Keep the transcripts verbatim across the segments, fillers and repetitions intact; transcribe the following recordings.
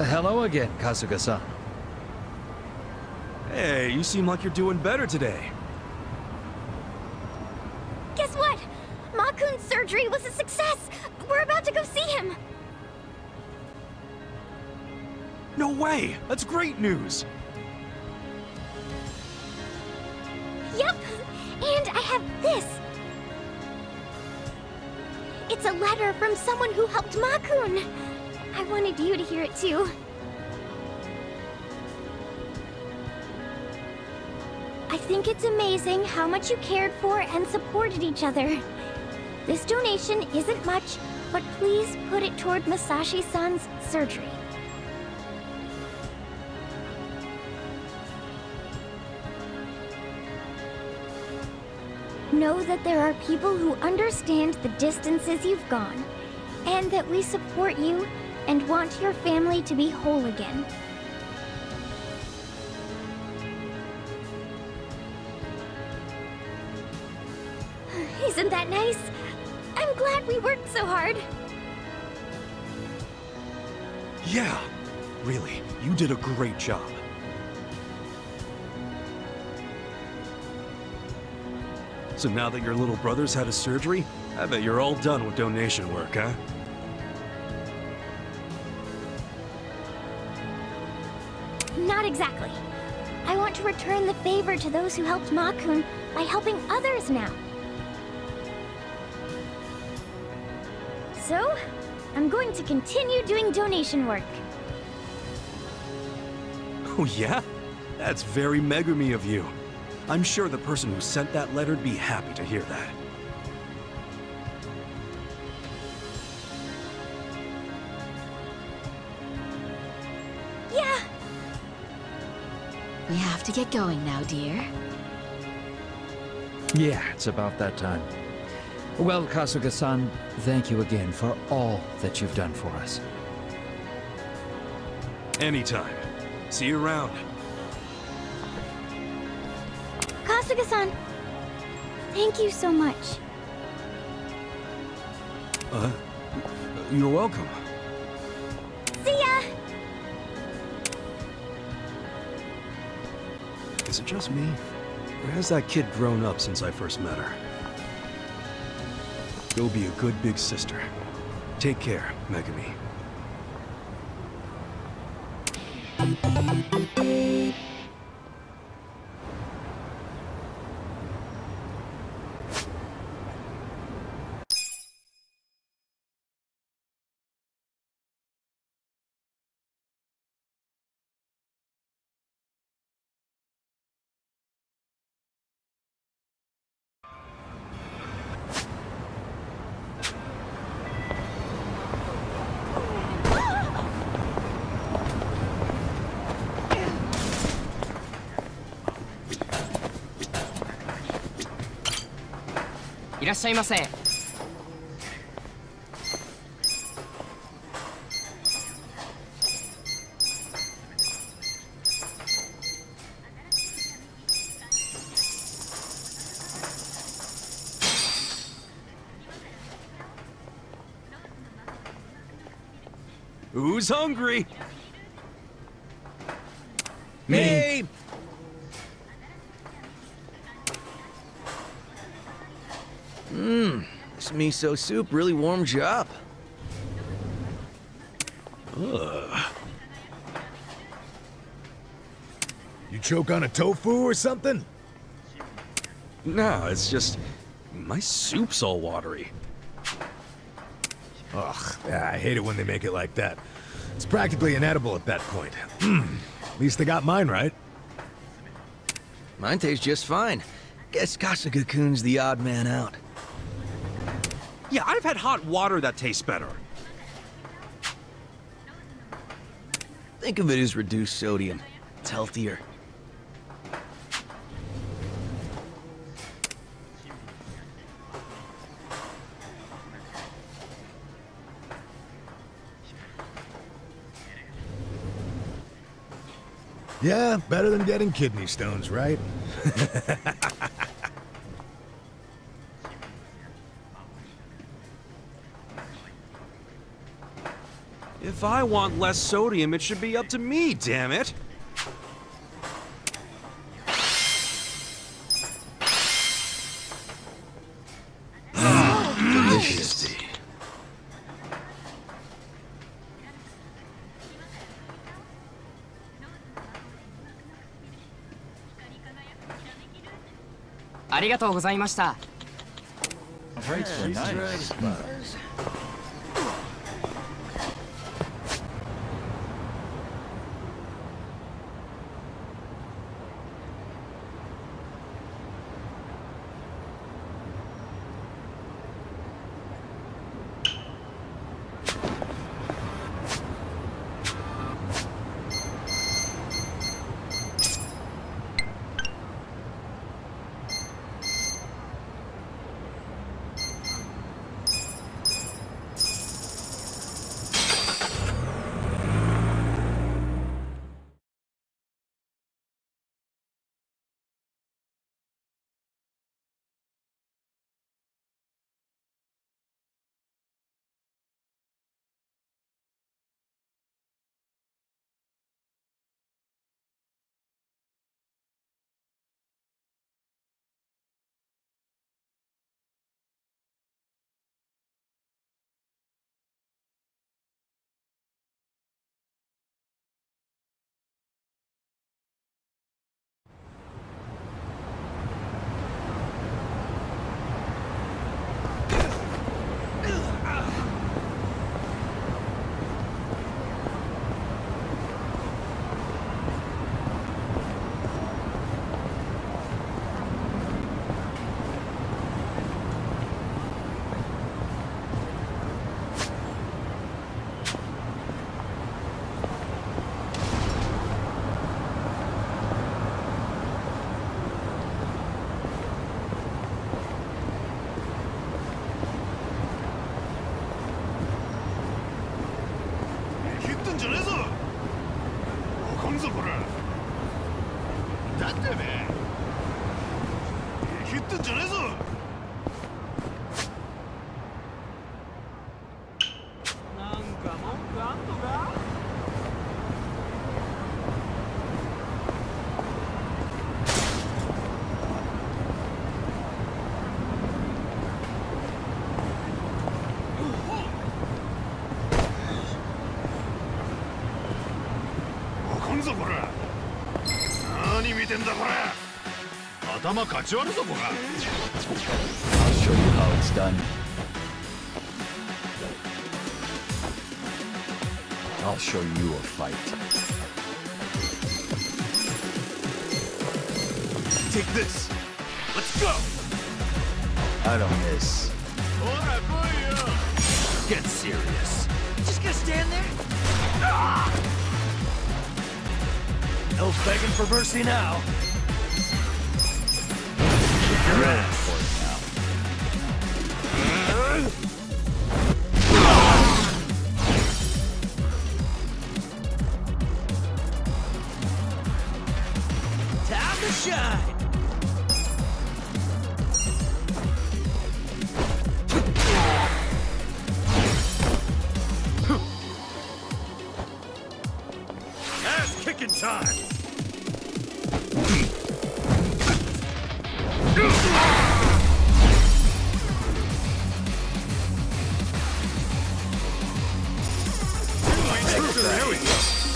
hello again, Kasuga-san. Hey, you seem like you're doing better today. Guess what? Makun's surgery was a success! We're about to go see him! No way! That's great news! Yep! And I have this! It's a letter from someone who helped Makun! I wanted you to hear it too. I think it's amazing how much you cared for and supported each other. This donation isn't much, but please put it toward Masashi-san's surgery. Know that there are people who understand the distances you've gone, and that we support you and want your family to be whole again. Isn't that nice? I'm glad we worked so hard. Yeah, really, you did a great job. So now that your little brother's had his surgery, I bet you're all done with donation work, huh? Not exactly. I want to return the favor to those who helped Makun by helping others now. So, I'm going to continue doing donation work. Oh yeah? That's very Megumi of you. I'm sure the person who sent that letter'd be happy to hear that. Yeah. We have to get going now, dear. Yeah, it's about that time. Well, Kasuga-san, thank you again for all that you've done for us. Anytime. See you around. Kasuga-san, thank you so much. Uh, you're welcome. See ya! Is it just me? Or has that kid grown up since I first met her? Go be a good big sister. Take care, Megumi. Who's hungry? Me! Mmm, this miso soup really warms you up. Ugh. You choke on a tofu or something? No, it's just... my soup's all watery. Ugh, yeah, I hate it when they make it like that. It's practically inedible at that point. At least they got mine right. Mine tastes just fine. Guess Kasuga-kun's the odd man out. Yeah, I've had hot water that tastes better. Think of it as reduced sodium. It's healthier. Yeah, better than getting kidney stones, right? If I want less sodium, it should be up to me, damn it! Delicious. ありがとうございました。 頭かち割るぞこら。 I'll show you how it's done. I'll show you a fight. Take this. Let's go. I don't miss. Get serious. Just gonna stand there? Ah! No begging for mercy now. You're ready for it now. Time to shine. Ass kicking time. There we go.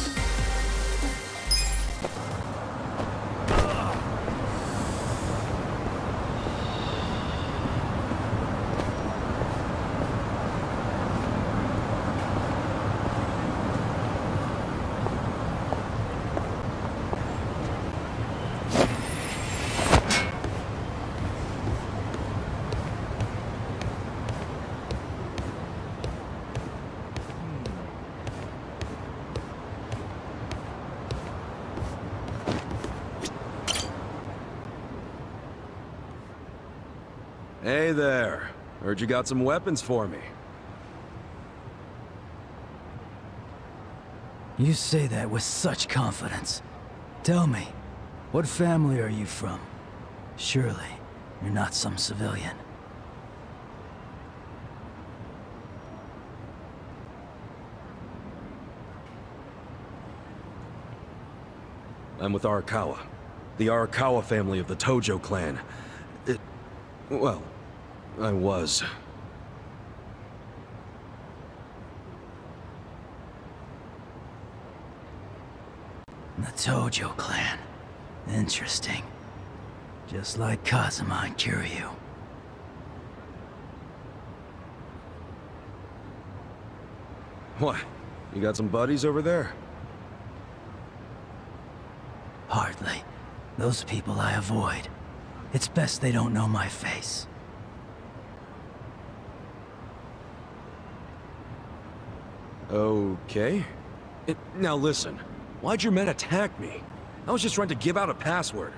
Hey there. Heard you got some weapons for me. You say that with such confidence. Tell me, what family are you from? Surely, you're not some civilian. I'm with Arakawa. The Arakawa family of the Tojo clan. It... well, I was. The Tojo clan. Interesting. Just like Kazuma and Kiryu. What? You got some buddies over there? Hardly. Those people I avoid. It's best they don't know my face. Okay. It, now listen, why'd your men attack me? I was just trying to give out a password.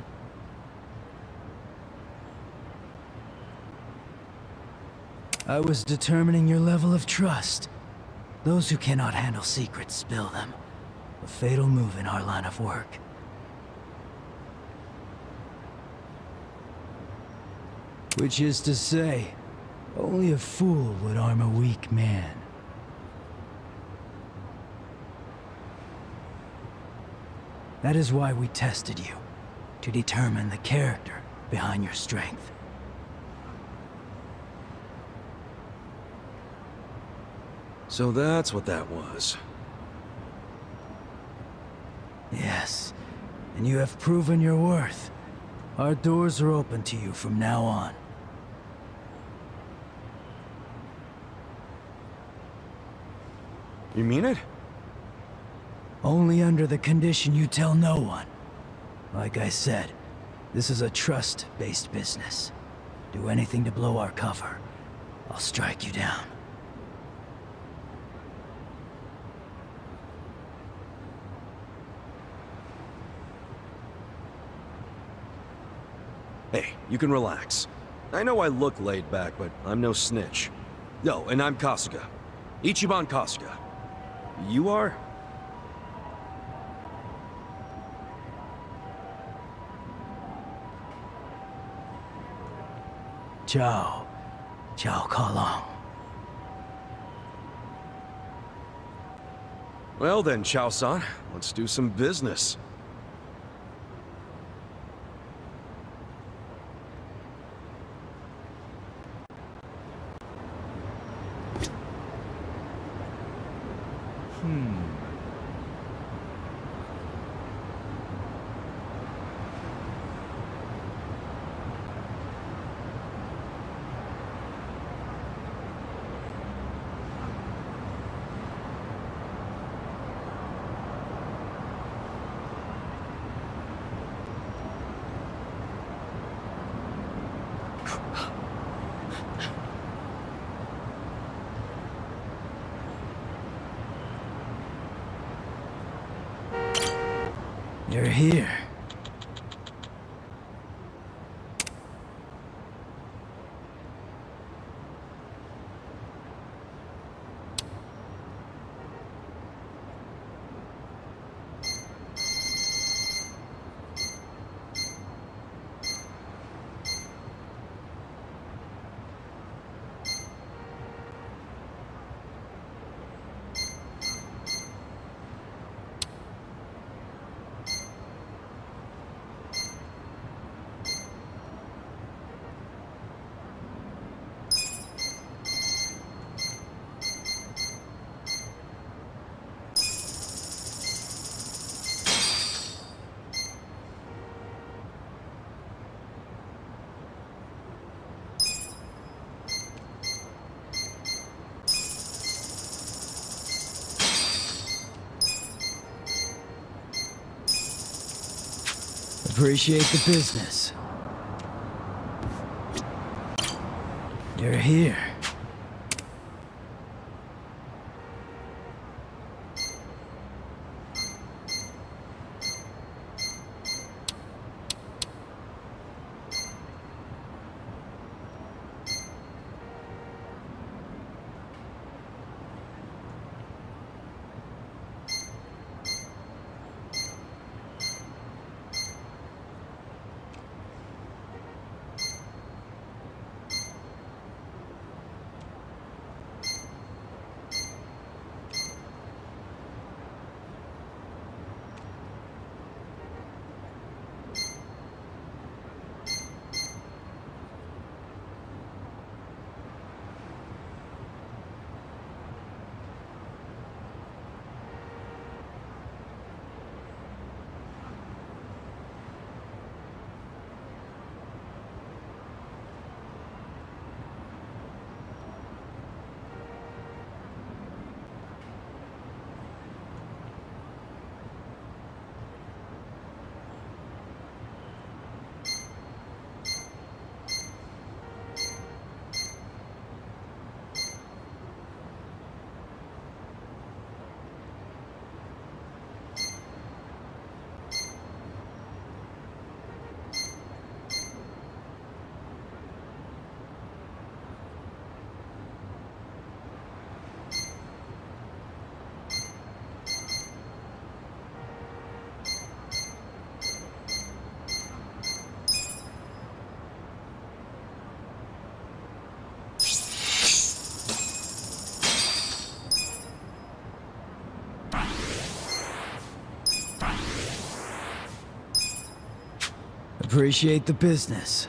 I was determining your level of trust. Those who cannot handle secrets spill them. A fatal move in our line of work. Which is to say, only a fool would arm a weak man. That is why we tested you, to determine the character behind your strength. So that's what that was. Yes, and you have proven your worth. Our doors are open to you from now on. You mean it? Only under the condition you tell no one. Like I said, this is a trust-based business. Do anything to blow our cover, I'll strike you down. Hey, you can relax. I know I look laid back, but I'm no snitch. No, and I'm Kasuga. Ichiban Kasuga. You are? Ciao. Ciao Kalong. Well then, Chao-san, let's do some business. You're here. Appreciate the business. You're here. Appreciate the business.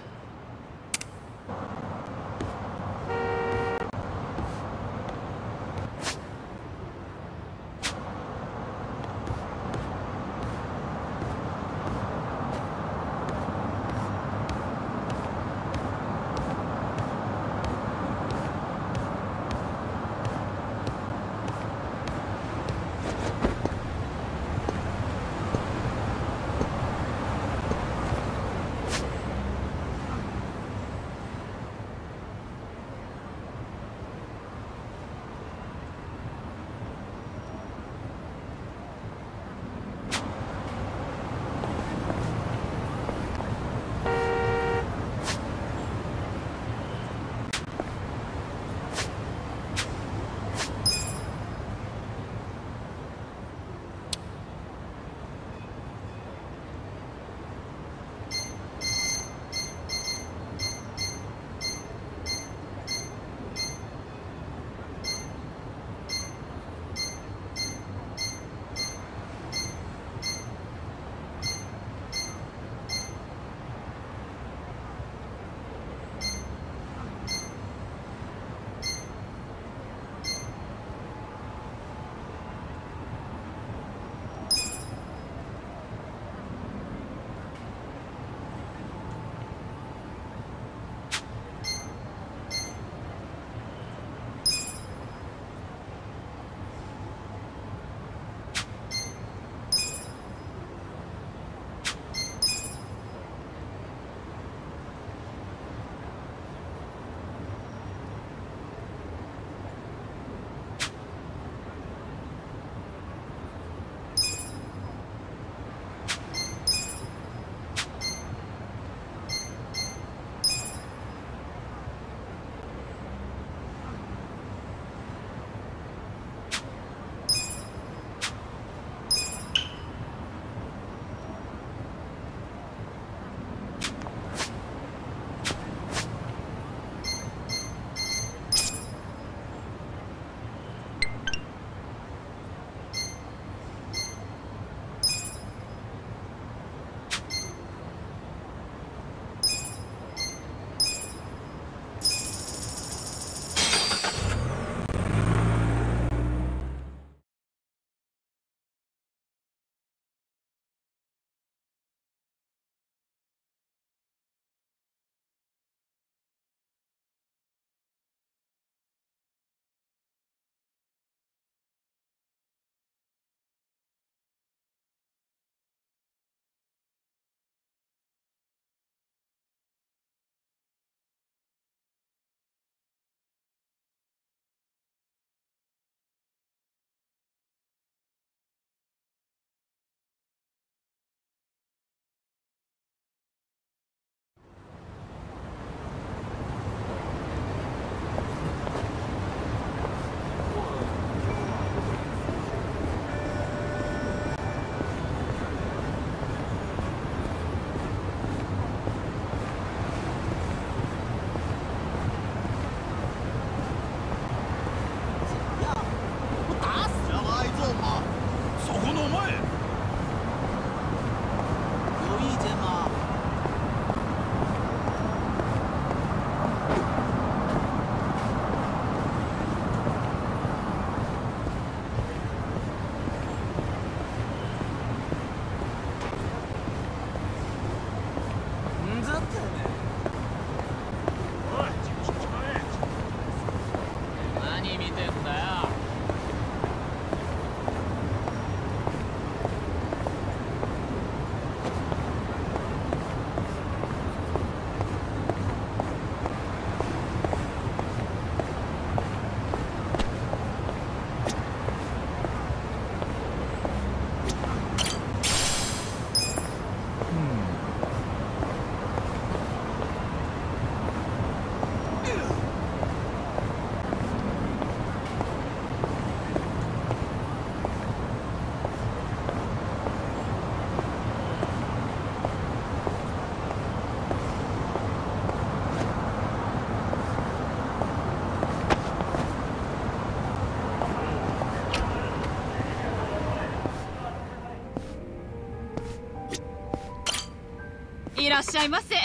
っしゃいませ。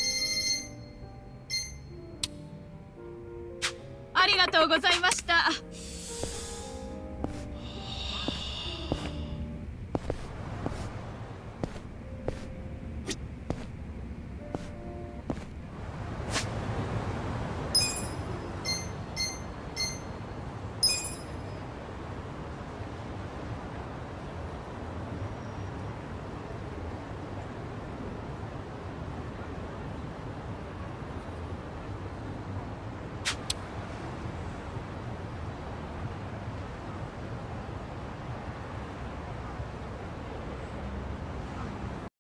ありがとうございました。